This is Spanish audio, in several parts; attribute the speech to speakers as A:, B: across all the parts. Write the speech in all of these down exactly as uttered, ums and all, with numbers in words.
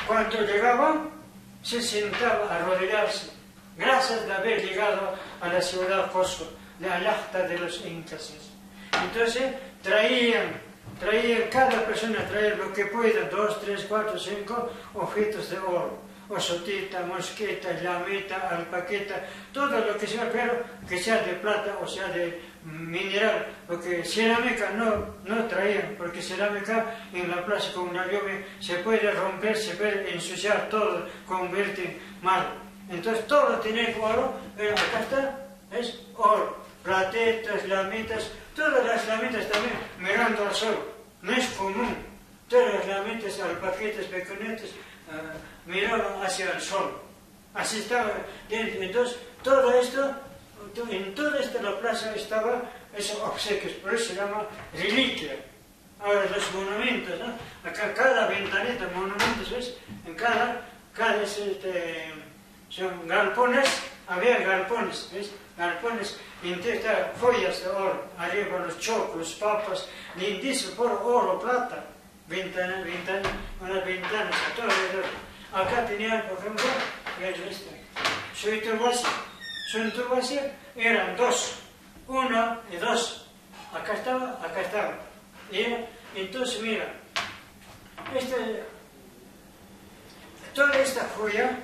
A: cuando llegaba, se sentaba a arrodillarse, gracias de haber llegado a la ciudad Cusco, de Alajta de los incas. Entonces traían, traían, cada persona traía lo que pueda, dos, tres, cuatro, cinco objetos de oro, osotita, mosqueta, llameta, alpaqueta, todo lo que sea, pero que sea de plata o sea de mineral, porque cerámica no, no traían, porque cerámica en la plaza con una lluvia se puede romper, se puede ensuciar todo, convierte mal. Entonces todo tiene oro, pero acá está, es oro, platetas, lamitas, todas las lamitas también mirando al sol, no es común, todas las lamitas, alpaquetas, pequeñitas, uh, miraban hacia el sol, así estaba dentro. Entonces todo esto, en toda esta la plaza estaba esos obsequios, por eso se llama reliquia. Ahora los monumentos, ¿no? Acá cada ventanita, monumentos, ¿ves? En cada, cada este, son galpones, había galpones, ¿ves? Galpones, intenta joyas de oro, arriba los chocos, papas, lindísimo, por oro, plata, ventanas, ventanas, unas ventanas, a todo alrededor. Acá tenía, por ejemplo, este, su turbacia, su turbacia eran dos, uno y dos, acá estaba, acá estaba. Y entonces, mira, este, toda esta joya,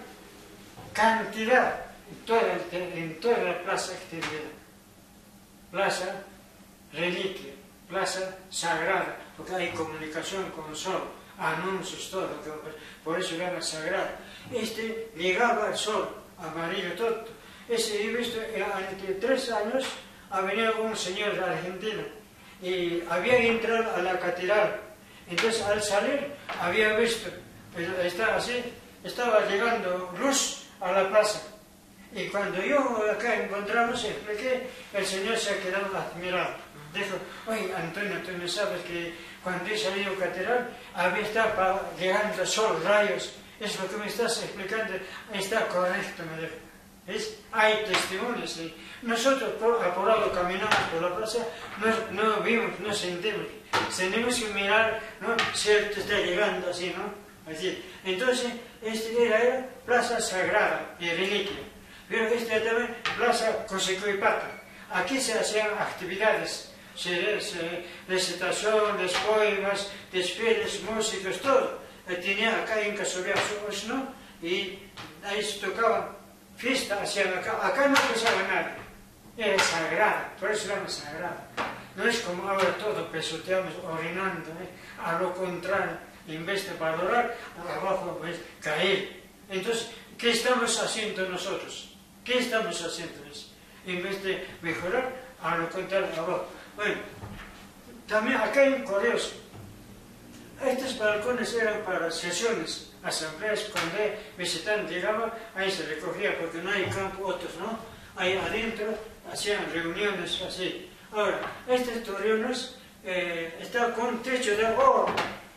A: cantidad, en toda, en toda la plaza extendida, plaza reliquia, plaza sagrada, porque hay comunicación con el sol, anuncios, todo, por eso era sagrada. Este llegaba al sol, amarillo todo. Ese, he visto, hace tres años, ha venido un señor de Argentina y había entrado a la catedral. Entonces al salir había visto, estaba así, estaba llegando luz a la plaza. Y cuando yo acá encontramos, expliqué, el señor se ha quedado admirado. Dijo, oye Antonio, tú no sabes que cuando he salido a la catedral había estado llegando el sol, rayos. Es lo que me estás explicando, está correcto, me dijo. ¿Ves? Hay testimonios. ¿Sí? Nosotros por, apurado caminamos por la plaza, no, no vimos, no sentimos. Tenemos que mirar, ¿no? Cierto está llegando así, ¿no? Así. Entonces, este era, era plaza sagrada y reliquia. Pero esta era también plaza Cosecoipata. Aquí se hacían actividades, se, se, recitaciones, poemas, desfiles, músicos, todo. Tenía acá en Casobiazos, ¿no? Y ahí se tocaban fiesta, hacían acá. Acá no pasaba nada. Era sagrada, por eso era sagrada. No es como ahora todo pesoteamos, orinando, ¿eh? A lo contrario, en vez de valorar, abajo pues caer. Entonces, ¿qué estamos haciendo nosotros? ¿Qué estamos haciendo? En vez de mejorar, a lo contrario, abajo. Bueno, también acá en Correos, estos balcones eran para sesiones, asambleas, cuando el visitante llegaba, ahí se recogía, porque no hay campo, otros no, ahí adentro hacían reuniones así. Ahora, estas reuniones eh, están con techo de oro.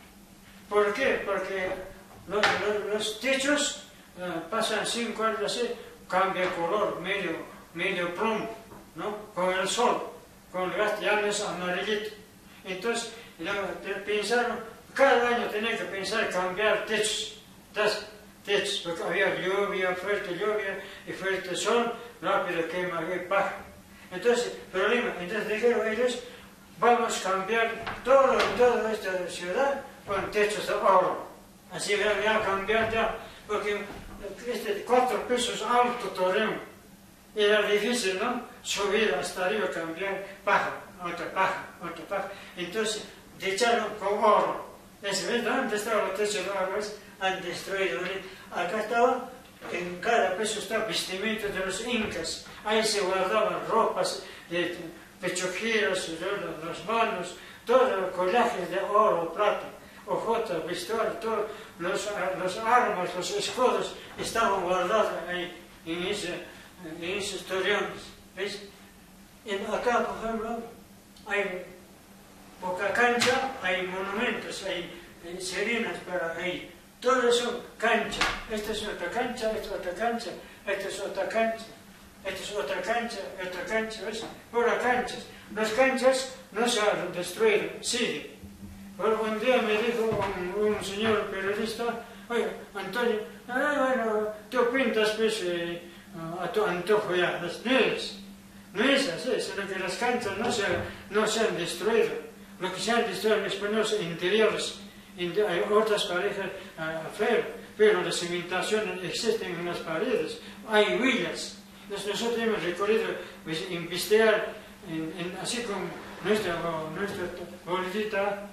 A: ¿Por qué? Porque los, los, los techos eh, pasan cinco años así, cambia el color, medio, medio plomo, ¿no? Con el sol, con el gas, ya no es amarillito. Entonces, pensaron, cada año tenía que pensar cambiar techos, techos, porque había lluvia, fuerte lluvia y fuerte sol, rápido quema y paja. Entonces, problema, entonces dijeron ellos, vamos a cambiar todo, toda esta ciudad con techos de oro. Así que voy a cambiar ya, porque este cuatro pisos alto torreón, era difícil, ¿no? Subir hasta arriba, cambiar paja, otra paja, otra paja. Entonces, echaron con oro. ¿Ves? ¿Dónde estaba el techo de oro? Han destruido. Acá estaba, en cada piso está vestimenta de los incas. Ahí se guardaban ropas, de pechojeras, las manos, todos los collajes de oro, plata, hojotas, vestuario, todos los, los armas, los escudos estaban guardados ahí, en, ese, en esos torreones. ¿Ves? Y acá, por ejemplo, hay poca cancha, hay monumentos, hay, hay serenas para ahí. Todo eso cancha. Esta es otra cancha, esta es otra cancha, esta es otra cancha. Esta es otra cancha, otra cancha, ¿ves? Por las canchas. Las canchas no se han destruido, siguen. Pero un día me dijo un, un señor periodista, oye, Antonio, ah, bueno, tú pintas pues eh, a tu antojo ya, no es, no es así, sino que las canchas no se, no se han destruido. Lo que se han destruido en español son interiores, hay otras parejas afuera, pero las cimentaciones existen en las paredes, hay huellas. Nosotros hemos recorrido, pues, investigar, en, en, así como nuestra, nuestra bolsita,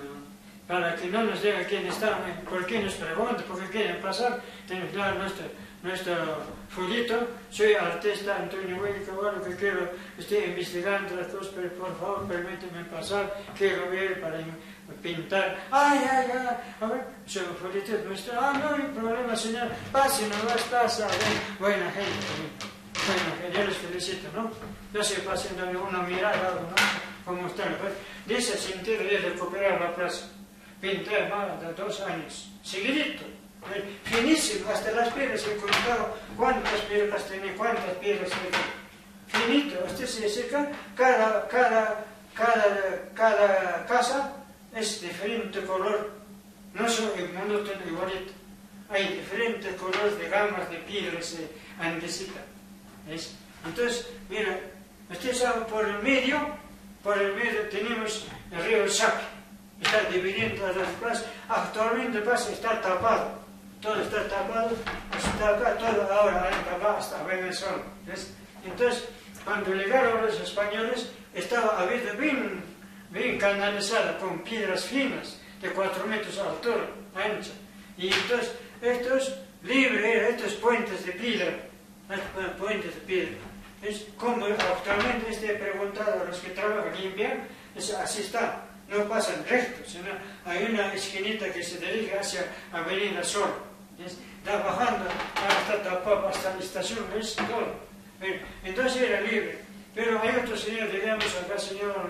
A: uh, para que no nos diga quién está, por qué nos pregunta, por qué quieren pasar, tenemos que dar nuestro, nuestro folleto. Soy artista Antonio Huelga Caballo, que quiero, estoy investigando las cosas, pero por favor permíteme pasar, quiero ver para pintar. Ay, ay, ay, a ver, su folleto nuestro, ah, no hay problema, señor, pase, no vas, pasa, buena gente. Bueno, yo les felicito, ¿no? Yo sé haciendo una mirada, algo, ¿no? Como están, pues, de ese sentido de recuperar la plaza. Pinté más de dos años, seguidito, finísimo, hasta las piedras he contado cuántas piedras tenía, cuántas piedras tenía. Finito, este se seca, cada, cada, cada, cada casa es diferente color, no son monótono igualito. Hay diferentes colores de gamas de piedras eh, andesitas. ¿Ves? Entonces, mira, ustedes saben, por el medio, por el medio tenemos el río Saque, está dividiendo las plazas, actualmente el paso está tapado, todo está tapado, está acá, todo ahora está tapado hasta Venezuela, ¿ves? Entonces, cuando llegaron los españoles, estaba abierto bien, bien canalizada, con piedras finas, de cuatro metros de altura, ancha, y entonces, estos libres, estos puentes de piedra, puentes de piedra. Es como actualmente este he preguntado a los que trabajan limpian, es, así está, no pasan rectos, sino hay una esquinita que se dirige hacia Avenida Sol, ¿es? Da bajando hasta tapado, hasta la estación, es todo. Entonces era libre, pero hay otro señor, digamos acá, señor,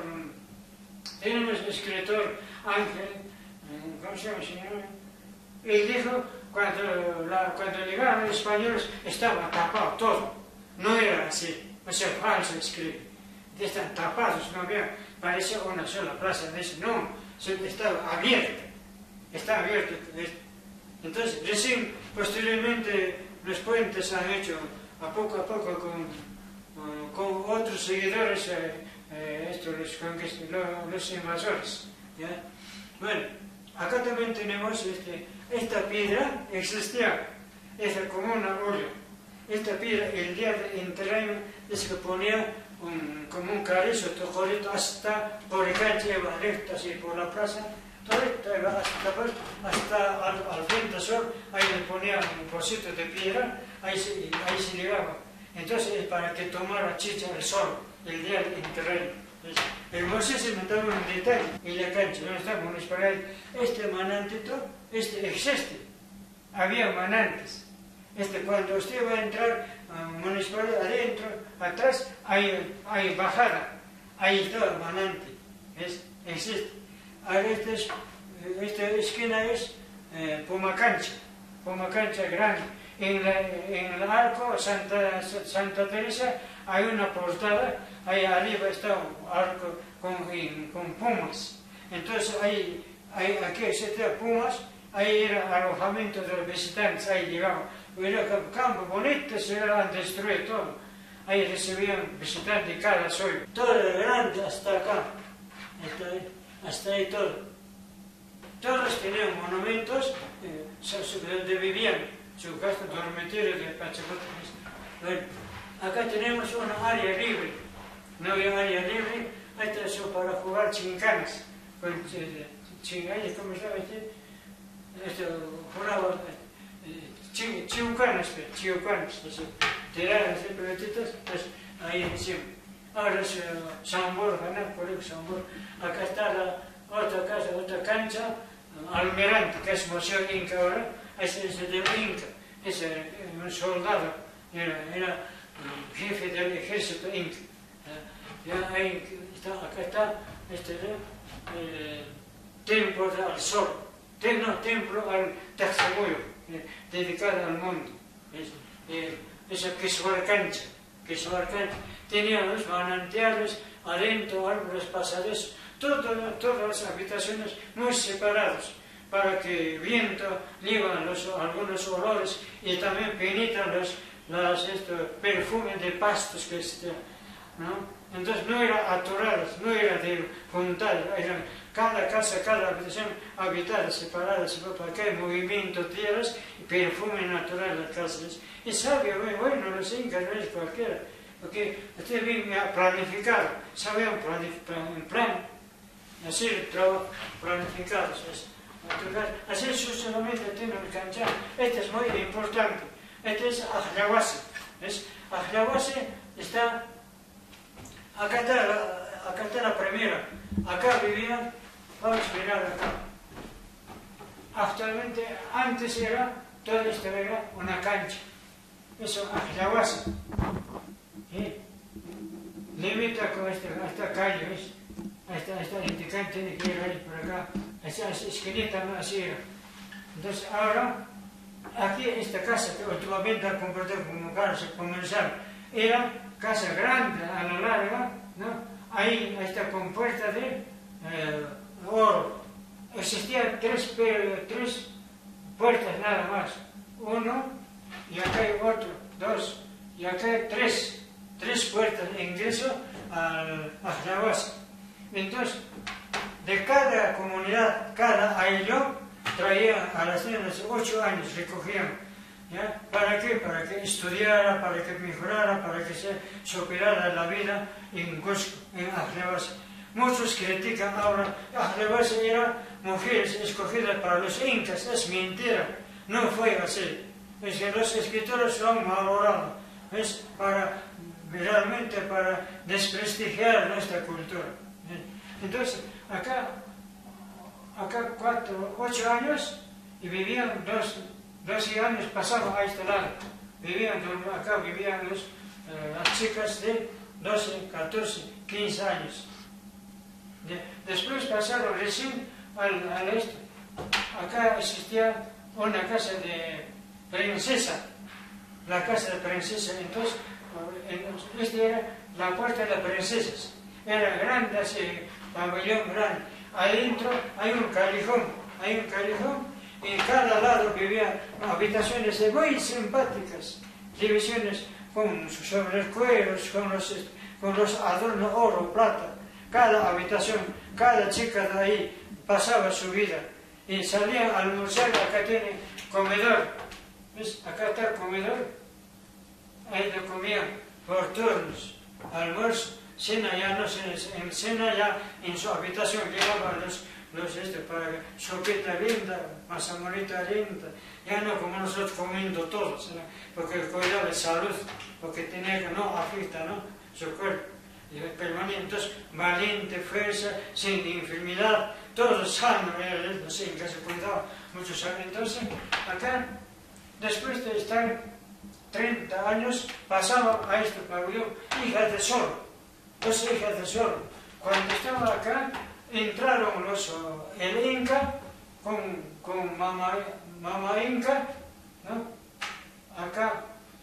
A: tenemos el escritor Ángel, ¿cómo se llama el señor? Él dijo, Cuando, la, cuando llegaron los españoles estaba tapado todo, no era así, o sea, falso escribe, están tapados, no había, parecía una sola plaza, dice, no, estaba abierta, está abierto. Entonces, recién, posteriormente, los puentes han hecho, a poco a poco, con, con otros seguidores, eh, eh, estos, los, los, los invasores, ¿ya? Bueno, acá también tenemos este, esta piedra existía, es como una olla. Esta piedra, el día de enterramiento, es que ponía un, como un carrizo, tojolito, hasta por el calle, iba recto así por la plaza, todo esto iba hasta, hasta al, al frente sol, ahí le ponían un pocito de piedra, ahí se, ahí se llegaba. Entonces, para que tomara chicha el sol, el día de enterramiento. El Moisés me daba un detalle en la cancha, no estamos para él. Este manantito, este existe. Había manantes. Este, cuando usted va a entrar a uh, municipal adentro, atrás, hay, hay bajada. Ahí está el manante. ¿Ves? Existe. Ahora este es, esta esquina es eh, Pumacancha. Pumacancha grande. En, la, en el arco Santa, Santa Teresa hay una portada, ahí arriba está un arco con, con pumas. Entonces ahí, ahí aquí está pumas, ahí era alojamiento de los visitantes, ahí llegaban. Era un campo bonito, se lo han destruido todo. Ahí recibían visitantes de cada suelo. Todo el grande hasta acá, hasta ahí, hasta ahí todo. Todos tenían monumentos eh, donde vivían. Su casa dormitorio de Pachacuti. Bueno, acá tenemos una área libre, no había área libre, esta es para jugar chincanas, con chinganas, ¿cómo se llama este? Esto, jugaba chiucanas, chiucanas, tiradas de pelotitas, pues ahí encima. Ahora es uh, San Borja, ¿no? Por eso San Borja. Acá está la otra casa, otra cancha, Almirante, que es Museo Inca ahora. Ese es de Inca, ese un soldado, era, era jefe del ejército Inca. Ya ahí está, acá está este eh, templo al sol, no, templo al Taxagoyo, eh, dedicado al mundo. Es, eh, esa que es Huarcancha, que es Huarcancha. Tenía los manantiales, adentro árboles pasadizos, todo, todas las habitaciones muy separadas, para que el viento lleva los, algunos olores y también penetra los, los estos, perfumes de pastos que está, ¿no? Entonces no eran atoradas, no era de juntar, eran cada casa, cada habitación habitada, separada, separada, para que hay movimiento, tierras y perfume natural de las casas. Y sabía, bueno, los incas no es cualquiera, porque ustedes bien planificado, sabían planificar, en plan, así trabajo planificados. Así sucesivamente tiene el canchán. Este es muy importante, este es Ajlawasi. Ajlawasi está... Acá está, la, acá está la primera. Acá vivían, vamos a mirar acá. Actualmente, antes era, todo esto era una cancha. Eso, Ajlawasi. ¿Sí? Limita con esta, esta calle, ¿ves? Esta, esta indicante tiene que ir ahí por acá. Esa esquinita así era. Entonces, ahora, aquí esta casa que últimamente ha convertido como casa comercial, era casa grande a la larga, ¿no? Ahí está con puerta de eh, oro. Existían tres, tres puertas nada más. Uno, y acá hay otro, dos, y acá hay tres, tres puertas de ingreso al Ajlawasi. Entonces, de cada comunidad, cada ayllo, traía a las niñas de ocho años, recogían. ¿Ya? ¿Para qué? Para que estudiara, para que mejorara, para que se superara la vida en Cusco, en Ajlawasi. Muchos critican ahora, Ajlawasi era mujeres escogidas para los incas, es mentira, no fue así. Es que los escritores lo han valorado, es para, realmente para desprestigiar nuestra cultura. Entonces, acá, acá cuatro, ocho años, y vivían dos, doce años pasaban a este lado. Vivían, acá vivían los, eh, las chicas de doce, catorce, quince años. De, después pasaron recién al, al este. Acá existía una casa de princesa, la casa de princesa. Entonces, esta era la puerta de las princesas. Era grande, así, pabellón grande. Adentro hay un callejón, hay un callejón, y en cada lado vivían habitaciones muy simpáticas, divisiones con sobre cueros, con los, con los adornos oro, plata. Cada habitación, cada chica de ahí pasaba su vida y salían a almorzar. Acá tiene comedor, ¿ves? Acá está el comedor, ahí lo comían por turnos, almuerzo. Cena ya no, en cena ya en su habitación llevaban los, los este, para sopita linda, mazamorrita linda, ya no como nosotros comiendo todos, ¿no? Porque cuidaba de salud, porque tenía que no afecta, ¿no? Su cuerpo, y permanente, entonces valiente, fuerza, sin enfermedad, todo sano, no sé, en que se cuidaba muchos años. Entonces, acá, después de estar treinta años, pasaba a este pabellón, hija de sol. Dos hijas de sol. Cuando estaban acá, entraron los, el Inca con, con mamá, mamá Inca, ¿no? Acá,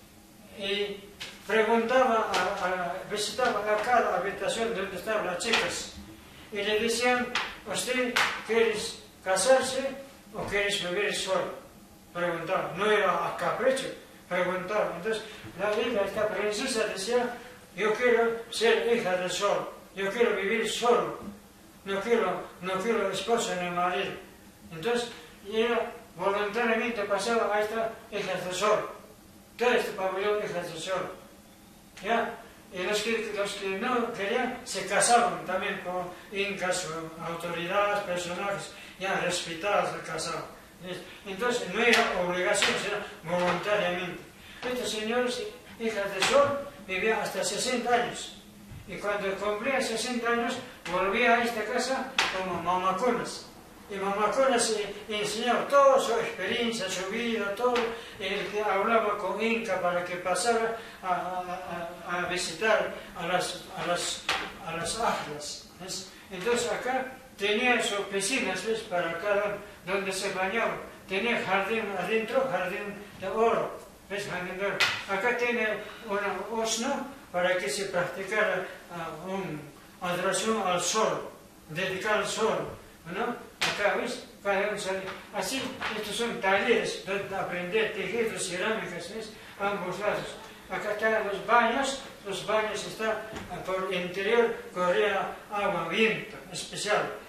A: y preguntaba, a, a, visitaba a cada habitación donde estaban las chicas, y le decían, ¿usted quiere casarse o quiere vivir solo? Preguntaba, no era a capricho, preguntaba. Entonces, la hija, esta princesa decía, yo quiero ser hija del sol, yo quiero vivir solo, no quiero, no quiero esposa ni marido. Entonces, ella voluntariamente pasaba a esta hija del sol, todo este pabellón hijas del sol. ¿Ya? Y los que, los que no querían se casaban también con incas, autoridades, personajes ya respetados, se casaban. Entonces, no era obligación, sino voluntariamente. Estos señores, hijas del sol, vivía hasta sesenta años, y cuando cumplía sesenta años volvía a esta casa como mamaconas, y mamaconas enseñaba toda su experiencia, su vida, todo, el que hablaba con Inca para que pasara a, a, a visitar a las, a las, a las ajlas. Entonces acá tenía sus piscinas, ¿ves? Para cada donde se bañaba, tenía jardín adentro, jardín de oro. ¿Ves? Acá tiene un osno para que se practicara uh, una adoración al sol. dedicado al sol, ¿no? Acá, ¿ves? Así, estos son talleres donde aprender tejidos, cerámicas, ¿ves? A ambos lados. Acá están los baños, los baños están por el interior, corría agua, viento especial.